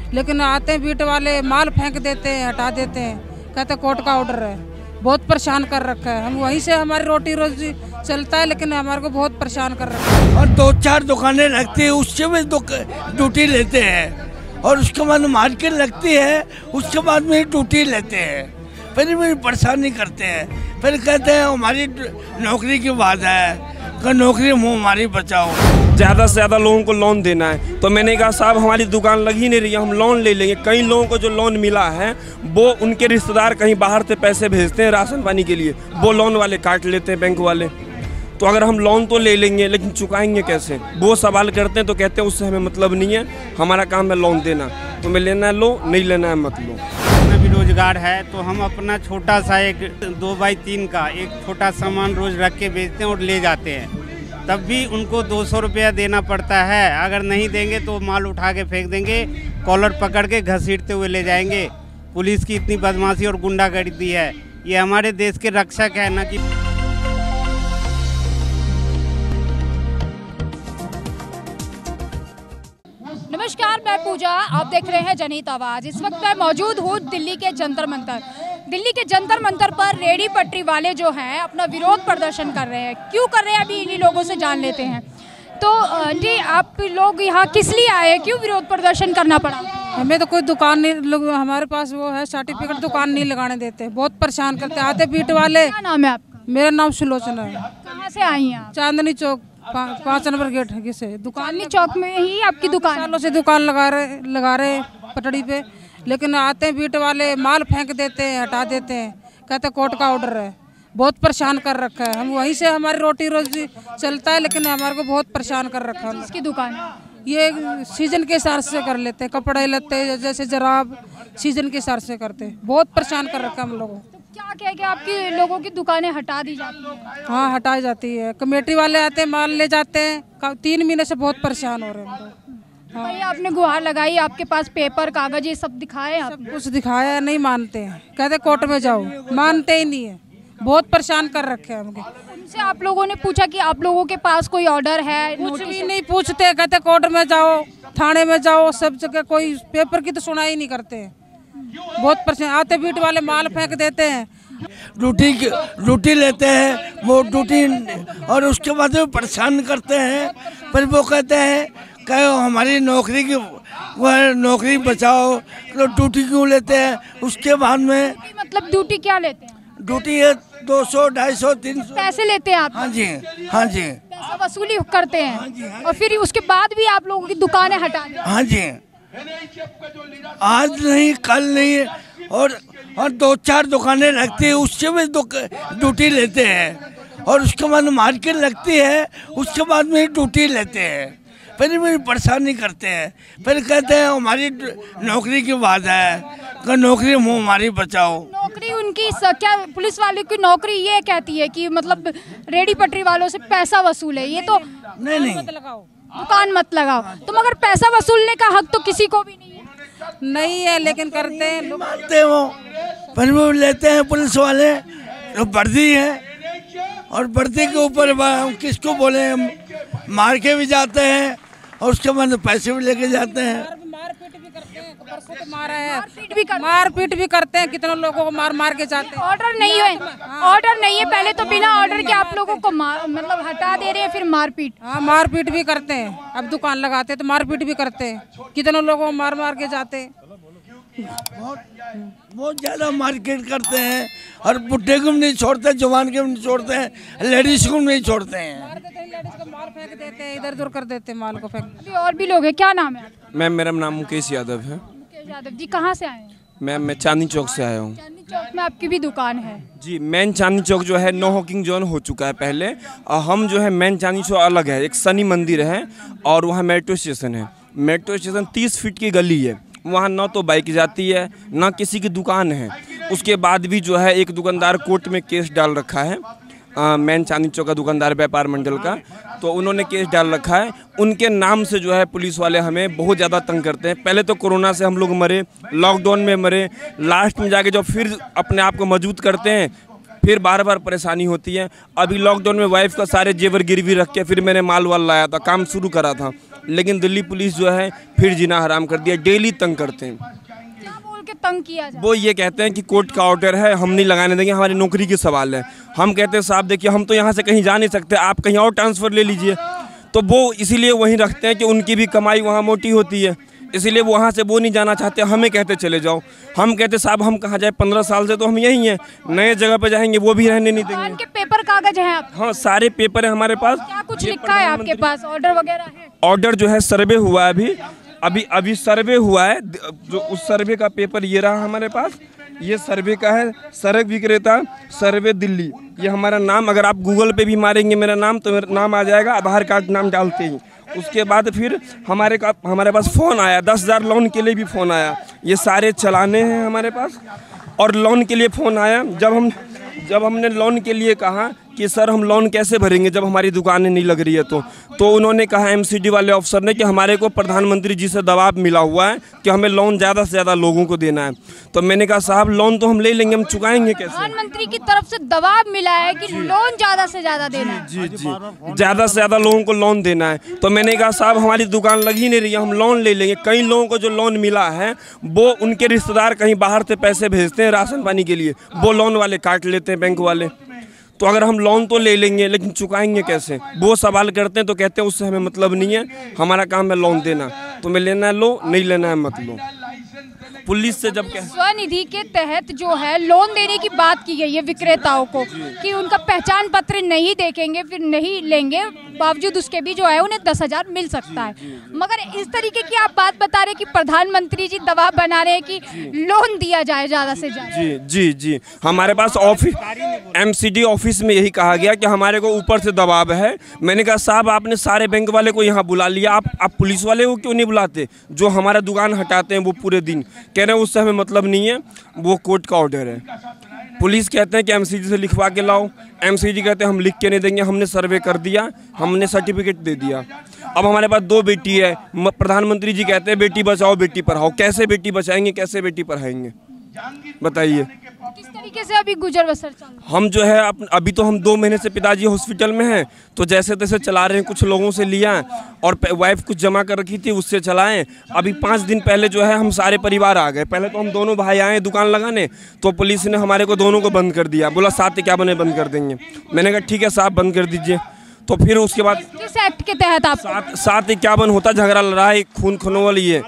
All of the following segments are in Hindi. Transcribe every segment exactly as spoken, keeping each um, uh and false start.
लेकिन आते हैं बीट वाले माल फेंक देते हैं, हटा देते हैं, कहते हैं कोर्ट का ऑर्डर है। बहुत परेशान कर रखा है, हम वहीं से हमारी रोटी रोजी चलता है, लेकिन हमारे को बहुत परेशान कर रखा है। और दो चार दुकानें लगती है, उससे भी ड्यूटी लेते हैं, और उसके बाद मार्केट लगती है, उसके बाद में ड्यूटी लेते हैं, फिर भी परेशानी करते हैं। फिर कहते हैं हमारी नौकरी की बात है, नौकरी मुँह हमारी बचाओ। ज़्यादा से ज़्यादा लोगों को लोन देना है, तो मैंने कहा साहब हमारी दुकान लग ही नहीं रही है, हम लोन ले लेंगे। कई लोगों को जो लोन मिला है वो उनके रिश्तेदार कहीं बाहर से पैसे भेजते हैं राशन पानी के लिए, वो लोन वाले काट लेते हैं, बैंक वाले। तो अगर हम लोन तो ले लेंगे लेकिन चुकाएंगे कैसे, वो सवाल करते हैं। तो कहते हैं उससे हमें मतलब नहीं है, हमारा काम है लोन देना, तुम्हें लेना है लो, नहीं लेना है मत लो। अपना भी रोजगार है, तो हम अपना छोटा सा एक दो बाई तीन का एक छोटा सामान रोज रख के बेचते हैं और ले जाते हैं, तब भी उनको दो सौ रुपया देना पड़ता है। अगर नहीं देंगे तो माल उठा के फेंक देंगे, कॉलर पकड़ के घसीटते हुए ले जाएंगे। पुलिस की इतनी बदमाशी और गुंडागर्दी है, ये हमारे देश के रक्षक है ना कि। नमस्कार, मैं पूजा, आप देख रहे हैं जनहित आवाज। इस वक्त मैं मौजूद हूँ दिल्ली के जंतर मंतर। दिल्ली के जंतर मंतर पर रेहड़ी पटरी वाले जो हैं अपना विरोध प्रदर्शन कर रहे हैं। क्यों कर रहे हैं अभी इन्हीं लोगों से जान लेते हैं। तो जी आप लोग यहाँ किस लिए आए, क्यों विरोध प्रदर्शन करना पड़ा? हमें तो कोई दुकान नहीं, लोग हमारे पास वो है सर्टिफिकेट, दुकान नहीं लगाने देते, बहुत परेशान करते। आते बीट वाले। क्या नाम है आपका? मेरा नाम सुलोचना है। कहाँ से आई हैं आप? चांदनी चौक पाँच नंबर गेट से दुकान। चांदनी चौक में ही आपकी दुकान? सालों से दुकान लगा रहे लगा रहे पटड़ी पे, लेकिन आते हैं बीट वाले माल फेंक देते हैं, हटा देते हैं, कहते हैं कोर्ट का ऑर्डर है। बहुत परेशान कर रखा है, हम वहीं से हमारी रोटी रोजी चलता है, लेकिन हमारे को बहुत परेशान कर रखा है। इसकी दुकान ये सीजन के हिसाब से कर लेते हैं, कपड़े लेते जैसे जराब सीजन के हिसाब से करते हैं। बहुत परेशान कर रखा है हम लोगों। क्या कह के आपकी लोगों की दुकानें हटा दी जाती हैं? हाँ, हटाई जाती है। कमेटी वाले आते हैं, माल ले जाते हैं। तीन महीने से बहुत परेशान हो रहे हैं हम लोग। हाँ। आपने गुहार लगाई, आपके पास पेपर कागज ये सब दिखाए? आप सब कुछ दिखाया, नहीं मानते हैं, कहते कोर्ट में जाओ, मानते ही नहीं है। बहुत परेशान कर रखे हैं हमको। उनसे आप लोगों ने पूछा कि आप लोगों के पास कोई ऑर्डर है? कुछ भी नहीं पूछते, कहते कोर्ट में जाओ, थाने में जाओ, सब जगह कोई पेपर की तो सुनाई नहीं करते हैं। बहुत परेशान। आते बीट वाले माल फेंक देते हैं, ड्यूटी ड्यूटी लेते हैं, वो ड्यूटी और उसके बाद वो परेशान करते हैं। फिर वो कहते हैं कहो हमारी नौकरी की वह नौकरी बचाओ, तो ड्यूटी क्यों लेते हैं। उसके बाद में मतलब ड्यूटी क्या लेते हैं? ड्यूटी है दो सौ ढाई सौ तीन सौ पैसे लेते हैं आप? हाँ जी, हाँ जी, पैसा वसूली करते हैं, और फिर उसके बाद भी आप लोगों की दुकानें हटा देते हैं? हाँ जी, आज नहीं कल नहीं, और और दो चार दुकानें लगती है, उससे भी ड्यूटी लेते हैं, और उसके बाद मार्केट लगती है, उसके बाद में ड्यूटी लेते हैं, फिर भी परेशानी करते हैं। फिर कहते हैं हमारी नौकरी की बात है, नौकरी मुँह हमारी बचाओ। नौकरी उनकी क्या, पुलिस वाले की नौकरी ये कहती है कि मतलब रेहड़ी पटरी वालों से पैसा वसूल है, ये तो नहीं नहीं दुकान मत लगाओ। तो मगर पैसा वसूलने का हक तो किसी को भी नहीं है। नहीं है, लेकिन करते हैं, मानते हैं वो, फिर वो लेते हैं पुलिस वाले। तो वर्दी है, और वर्दी के ऊपर किसको बोले, मार के भी जाते हैं, और उसके बाद पैसे भी लेके जाते हैं। मारपीट भी करते हैं, परसों तो मारा है, मारपीट भी करते हैं, कितने लोगों को मार मार के जाते हैं। ऑर्डर नहीं है, ऑर्डर नहीं है, पहले तो बिना ऑर्डर के आप लोगों को मतलब हटा दे रहे हैं, फिर मारपीट। हाँ, मारपीट भी करते हैं। अब दुकान लगाते हैं तो मारपीट भी करते हैं, कितने लोगों को मार मार के जाते हैं। बहुत बहुत ज़्यादा मार्केट करते हैं, और बुढ़े को भी नहीं छोड़ते, जवान के भी नहीं छोड़ते हैं, लेडीज को भी नहीं छोड़ते हैं। माल फेंक देते हैं, इधर उधर कर देते हैं, माल को फेंक। और भी लोग हैं, क्या नाम है? मैम मेरा नाम मुकेश यादव है। मुकेश यादव जी, कहाँ से आए हैं? मैम मैं चांदनी चौक से आया हूँ। चांदनी चौक में आपकी भी दुकान है? जी, मेन चांदनी चौक जो है नो हॉकिंग जोन हो चुका है पहले, और हम जो है मेन चांदनी चौक अलग है, एक शनि मंदिर है, और वहाँ मेट्रो स्टेशन है। मेट्रो स्टेशन तीस फीट की गली है, वहाँ ना तो बाइक जाती है, ना किसी की दुकान है। उसके बाद भी जो है एक दुकानदार कोर्ट में केस डाल रखा है, मेन चांदनी चौक का दुकानदार व्यापार मंडल का, तो उन्होंने केस डाल रखा है। उनके नाम से जो है पुलिस वाले हमें बहुत ज़्यादा तंग करते हैं। पहले तो कोरोना से हम लोग मरे, लॉकडाउन में मरे, लास्ट में जाके जब फिर अपने आप को मजबूत करते हैं, फिर बार बार परेशानी होती है। अभी लॉकडाउन में वाइफ का सारे जेवर गिरवी रख के फिर मैंने माल वाल लाया था, काम शुरू करा था, लेकिन दिल्ली पुलिस जो है फिर जीना हराम कर दिया। डेली तंग करते हैं। क्या बोल के तंग किया जाए? वो ये कहते हैं कि कोर्ट का ऑर्डर है, हम नहीं लगाने देंगे, हमारी नौकरी की सवाल है। हम कहते हैं साहब देखिए हम तो यहाँ से कहीं जा नहीं सकते, आप कहीं और ट्रांसफ़र ले लीजिए। तो वो इसीलिए वहीं रखते हैं कि उनकी भी कमाई वहाँ मोटी होती है, इसीलिए वो वहाँ से वो नहीं जाना चाहते, हमें कहते चले जाओ। हम कहते साहब हम कहाँ जाए, पंद्रह साल से तो हम यहीं हैं, नए जगह पे जाएंगे वो भी रहने नहीं देंगे। दुकान के पेपर कागज हैं आप? हाँ सारे पेपर है हमारे पास। क्या कुछ लिखा है आपके पास? ऑर्डर वगैरह है? ऑर्डर जो है सर्वे हुआ है अभी अभी अभी सर्वे हुआ है, जो उस सर्वे का पेपर ये रहा हमारे पास, ये सर्वे का है, सड़क विक्रेता सर्वे दिल्ली, ये हमारा नाम। अगर आप गूगल पे भी मारेंगे मेरा नाम तो मेरा नाम आ जाएगा, आधार कार्ड नाम डालते ही। उसके बाद फिर हमारे का हमारे पास फ़ोन आया, दस हज़ार लोन के लिए भी फ़ोन आया, ये सारे चलाने हैं हमारे पास। और लोन के लिए फ़ोन आया, जब हम जब हमने लोन के लिए कहा कि सर हम लोन कैसे भरेंगे जब हमारी दुकानें नहीं लग रही है, तो तो उन्होंने कहा एमसीडी वाले ऑफिसर ने कि हमारे को प्रधानमंत्री जी से दबाव मिला हुआ है कि हमें लोन ज़्यादा से ज़्यादा लोगों को देना है। तो मैंने कहा साहब लोन तो हम ले लेंगे, हम चुकाएंगे कैसे? प्रधानमंत्री की तरफ से दबाव मिला है कि लोन ज़्यादा से ज़्यादा देना है। जी जी ज़्यादा से ज़्यादा लोगों को लोन देना है। तो मैंने कहा साहब हमारी दुकान लग ही नहीं रही है, हम लोन ले लेंगे। कई लोगों को जो लोन मिला है वो उनके रिश्तेदार कहीं बाहर से पैसे भेजते हैं राशन पानी के लिए, वो लोन वाले काट लेते हैं, बैंक वाले। तो अगर हम लोन तो ले लेंगे लेकिन चुकाएंगे कैसे? वो सवाल करते हैं तो कहते हैं उससे हमें मतलब नहीं है, हमारा काम है लोन देना, तुम्हें लेना है लो, नहीं लेना है मत लो। पुलिस से जब कह स्वनिधि के तहत जो है लोन देने की बात की गई है विक्रेताओं को कि उनका पहचान पत्र नहीं देखेंगे फिर नहीं लेंगे, बावजूद उसके भी जो है उन्हें दस हजार मिल सकता है। मगर इस तरीके की आप बात बता रहे हैं कि प्रधानमंत्री जी दबाव बना रहे हैं कि लोन दिया जाए ज़्यादा से ज़्यादा। जी जी जी हमारे पास ऑफिस एमसीडी ऑफिस में यही कहा गया कि हमारे को ऊपर से दबाव है। मैंने कहा साहब आपने सारे बैंक वाले को यहाँ बुला लिया, आप आप पुलिस वाले को क्यों नहीं बुलाते जो हमारा दुकान हटाते हैं वो पूरे दिन? कह रहे हैं उससे हमें मतलब नहीं है, वो कोर्ट का ऑर्डर है। पुलिस कहते हैं कि एमसीडी से लिखवा के लाओ, एमसीडी कहते हैं हम लिख के नहीं देंगे, हमने सर्वे कर दिया, हमने सर्टिफिकेट दे दिया। अब हमारे पास दो बेटी है, प्रधानमंत्री जी कहते हैं बेटी बचाओ बेटी पढ़ाओ, कैसे बेटी बचाएंगे कैसे बेटी पढ़ाएंगे बताइए? किस तरीके से अभी गुजर बसर चल रहा है? हम जो है अप, अभी तो हम दो महीने से पिताजी हॉस्पिटल में हैं, तो जैसे तैसे चला रहे हैं, कुछ लोगों से लिया और वाइफ कुछ जमा कर रखी थी उससे चलाएं। अभी पाँच दिन पहले जो है हम सारे परिवार आ गए। पहले तो हम दोनों भाई आए दुकान लगाने, तो पुलिस ने हमारे को दोनों को बंद कर दिया, बोला साथ क्या बने बंद कर देंगे। मैंने कहा ठीक है साहब बंद कर दीजिए। तो फिर उसके बाद किस एक्ट के तहत आप सात सात इक्यावन होता, झगड़ा लड़ाई खून खनोल, ये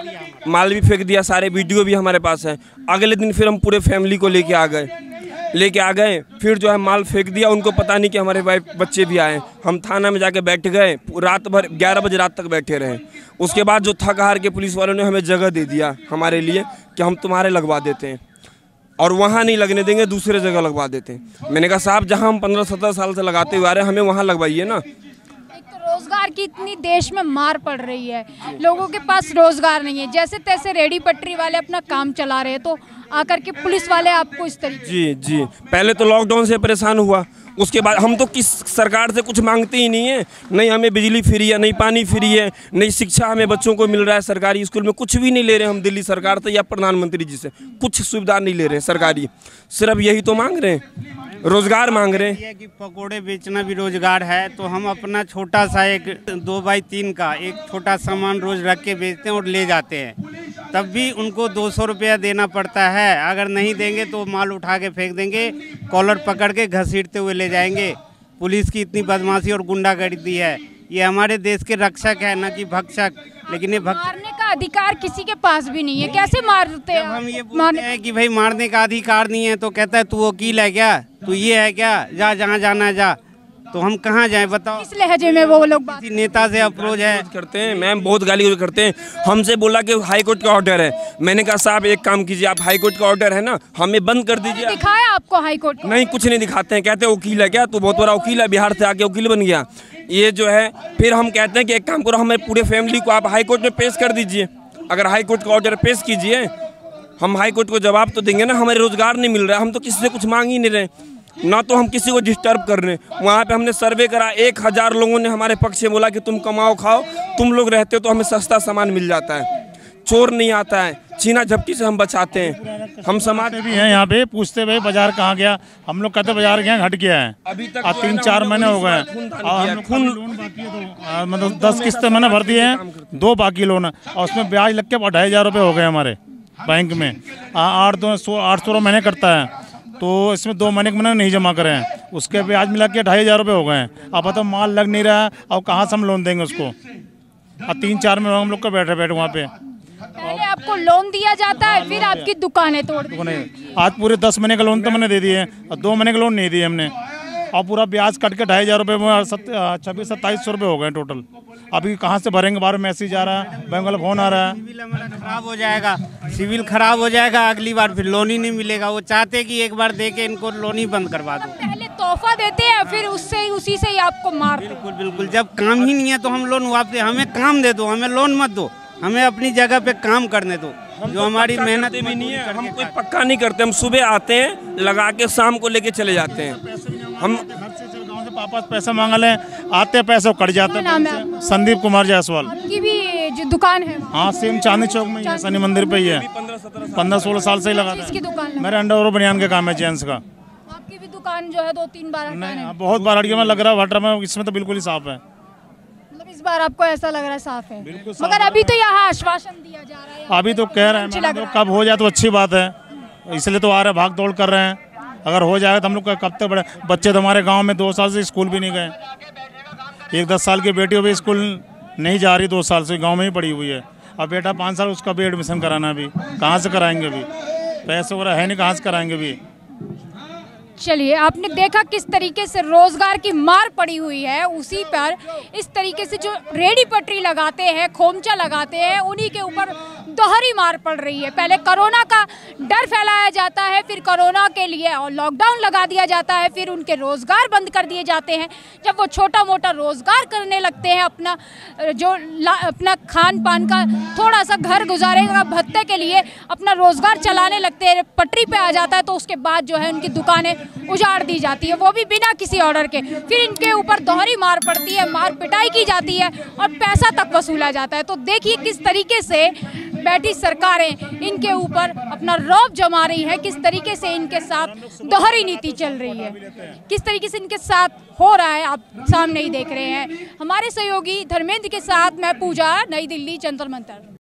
माल भी फेंक दिया, सारे वीडियो भी हमारे पास है। अगले दिन फिर हम पूरे फैमिली को लेके आ गए लेके आ गए फिर जो है माल फेंक दिया, उनको पता नहीं कि हमारे वाइफ बच्चे भी आए। हम थाना में जाके बैठ गए, रात भर ग्यारह बजे रात तक बैठे रहे। उसके बाद जो थक हार के पुलिस वालों ने हमें जगह दे दिया हमारे लिए कि हम तुम्हारे लगवा देते हैं, और वहाँ नहीं लगने देंगे दूसरे जगह लगवा देते हैं। मैंने कहा साहब जहाँ हम पंद्रह सत्रह साल से लगाते हुए आ रहे हैं हमें वहाँ लगवाइए ना। एक तो रोजगार की इतनी देश में मार पड़ रही है, लोगों के पास रोजगार नहीं है, जैसे तैसे रेडी पटरी वाले अपना काम चला रहे हैं, तो आकर के पुलिस वाले आपको इस तरीके जी जी पहले तो लॉकडाउन से परेशान हुआ, उसके बाद हम तो किस सरकार से कुछ मांगते ही नहीं है, नहीं हमें बिजली फ्री है, नहीं पानी फ्री है, नहीं शिक्षा हमें बच्चों को मिल रहा है सरकारी स्कूल में, कुछ भी नहीं ले रहे हम दिल्ली सरकार से या प्रधानमंत्री जी से, कुछ सुविधा नहीं ले रहे सरकारी, सिर्फ यही तो मांग रहे हैं, रोजगार मांग रहे हैं। कि पकोड़े बेचना भी रोजगार है, तो हम अपना छोटा सा एक दो बाई तीन का एक छोटा सामान रोज रख के बेचते हैं और ले जाते हैं, तब भी उनको दो सौ रुपया देना पड़ता है। अगर नहीं देंगे तो माल उठा के फेंक देंगे, कॉलर पकड़ के घसीटते हुए ले जाएंगे। पुलिस की इतनी बदमाशी और गुंडागर्दी है। ये हमारे देश के रक्षक है, न कि भक्षक। लेकिन ये भक्षक मारने का अधिकार किसी के पास भी नहीं है, कैसे मारते हैं? हम ये बोलते हैं कि भाई मारने का अधिकार नहीं है, तो कहता है तू वकील है क्या, तू ये है क्या, जा जहाँ जाना है जा। तो हम कहाँ जाएं बताओ? इस लहजे में वो लोग बात किसी नेता से अप्रोच है करते हैं, मैम बहुत गाली करते हैं। हमसे बोला कि हाई कोर्ट का ऑर्डर है, मैंने कहा साहब एक काम कीजिए, आप हाई कोर्ट का ऑर्डर है ना, हमें बंद कर दीजिए। दिखाया आपको हाई कोर्ट? नहीं कुछ नहीं दिखाते हैं, कहते हैं वकील है क्या, तू बहुत बड़ा वकील है, बिहार से आके वकील बन गया ये जो है। फिर हम कहते हैं कि एक काम करो, हमें पूरे फैमिली को आप हाई कोर्ट में पेश कर दीजिए। अगर हाई कोर्ट का ऑर्डर पेश कीजिए, हम हाई कोर्ट को जवाब तो देंगे ना, हमें रोजगार नहीं मिल रहा है, हम तो किसी से कुछ मांग ही नहीं रहे, ना तो हम किसी को डिस्टर्ब कर रहे हैं। वहाँ पे हमने सर्वे करा, एक हज़ार लोगों ने हमारे पक्ष से बोला कि तुम कमाओ खाओ, तुम लोग रहते हो तो हमें सस्ता सामान मिल जाता है, चोर नहीं आता है, छीना झपटी से हम बचाते हैं। हम समाज भी हैं यहाँ पे, पूछते भाई बाजार कहाँ गया, हम लोग कहते बाजार गए हट गया है। अभी तक आज तीन चार महीने हो गए और खून लोन बाकी है, तो मतलब दस किस्तें मैंने भर दिए हैं, दो बाकी लोन है और उसमें ब्याज लग के ढाई हजार रुपये हो गए हमारे बैंक में। आठ दो सौ आठ सौ महीने करता है, तो इसमें दो महीने के मैंने नहीं जमा करे हैं, उसके ब्याज मिला के ढाई हजार रुपये हो गए हैं। अब तो माल लग नहीं रहा है और कहाँ से हम लोन देंगे उसको। अब तीन चार महीने हम लोग को बैठे बैठे वहाँ पे। पहले आपको लोन दिया जाता है, फिर आपकी दुकानें तोड़ दी। आज पूरे दस महीने का लोन तो मैंने दे दिए और दो महीने का लोन नहीं दिए हमने, और पूरा ब्याज कट के ढाई हजार रुपये में छब्बीस सत्ताईस सौ रुपये हो गए टोटल। अभी कहाँ से भरेंगे, बार मैसेज आ रहा है, बैंक वाला फोन आ रहा है। सिविल हमारा खराब हो जाएगा, सिविल खराब हो जाएगा, अगली बार फिर लोन ही नहीं मिलेगा। वो चाहते कि एक बार दे के इनको लोन ही बंद करवा दो। पहले तोहफा देते हैं, फिर उससे उसी से ही आपको मार। बिल्कुल बिल्कुल, जब काम ही नहीं है तो हम लोन वापस, हमें काम दे दो, हमें लोन मत दो, हमें अपनी जगह पे काम करने दो। जो हमारी मेहनत भी नहीं है, हम कोई पक्का नहीं करते। हम सुबह आते हैं, लगा के शाम को लेके चले जाते हैं। हम गाँव से पापा से पैसा मांग लें, आते पैसे कट जाते हैं। संदीप कुमार जायसवाल की भी जो दुकान है, हाँ सेम चांदनी चौक में ही है, शनि मंदिर पे ही है। पंद्रह सोलह साल से ही लगा इसकी दुकान है। मेरे अंडर बनियान के काम है जेंट्स का। आपकी भी दुकान जो है दो तीन बार हटाने नहीं, बहुत बार हट गया, मैं लग रहा है वाटर में, इसमें तो बिल्कुल ही साफ है। मतलब इस बार आपको ऐसा लग रहा है साफ है, मगर अभी तो यहाँ आश्वासन दिया जा रहा है। अभी तो कह रहे हैं तो कब हो जाए तो अच्छी बात है, इसलिए तो आ रहे भाग दौड़ कर रहे हैं। अगर हो जाएगा तो हम लोग कब तक बड़े बच्चे तो हमारे गांव में दो साल से स्कूल भी नहीं गए। एक दस साल की बेटी भी स्कूल नहीं जा रही, दो साल से गांव में ही पड़ी हुई है। अब बेटा पाँच साल, उसका भी एडमिशन कराना, भी कहाँ से कराएंगे, अभी पैसे वगैरह है नहीं, कहाँ से कराएंगे भी। चलिए, आपने देखा किस तरीके से रोजगार की मार पड़ी हुई है। उसी पर इस तरीके से जो रेडी पटरी लगाते हैं, खोमचा लगाते हैं, उन्हीं के ऊपर दोहरी मार पड़ रही है। पहले कोरोना का डर फैलाया जाता है, फिर कोरोना के लिए और लॉकडाउन लगा दिया जाता है, फिर उनके रोजगार बंद कर दिए जाते हैं। जब वो छोटा मोटा रोजगार करने लगते हैं, अपना जो अपना खान पान का थोड़ा सा घर गुजारे का भत्ते के लिए अपना रोजगार चलाने लगते हैं, पटरी पे आ जाता है, तो उसके बाद जो है उनकी दुकानें उजाड़ दी जाती है, वो भी बिना किसी ऑर्डर के। फिर इनके ऊपर दोहरी मार पड़ती है, मार पिटाई की जाती है और पैसा तक वसूला जाता है। तो देखिए किस तरीके से बैठी सरकारें इनके ऊपर अपना रौब जमा रही है, किस तरीके से इनके साथ दोहरी नीति चल रही है, किस तरीके से इनके साथ हो रहा है, आप सामने ही देख रहे हैं। हमारे सहयोगी धर्मेंद्र के साथ मैं पूजा, नई दिल्ली, जंतर मंतर।